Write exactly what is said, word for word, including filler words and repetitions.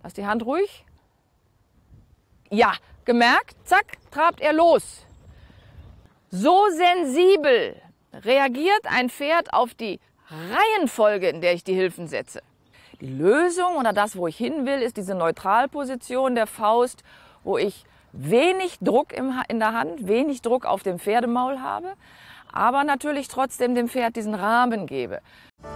Lass die Hand ruhig. Ja, gemerkt, zack, trabt er los. So sensibel reagiert ein Pferd auf die Reihenfolge, in der ich die Hilfen setze. Die Lösung oder das, wo ich hin will, ist diese Neutralposition der Faust, wo ich wenig Druck in der Hand, wenig Druck auf dem Pferdemaul habe, aber natürlich trotzdem dem Pferd diesen Rahmen gebe.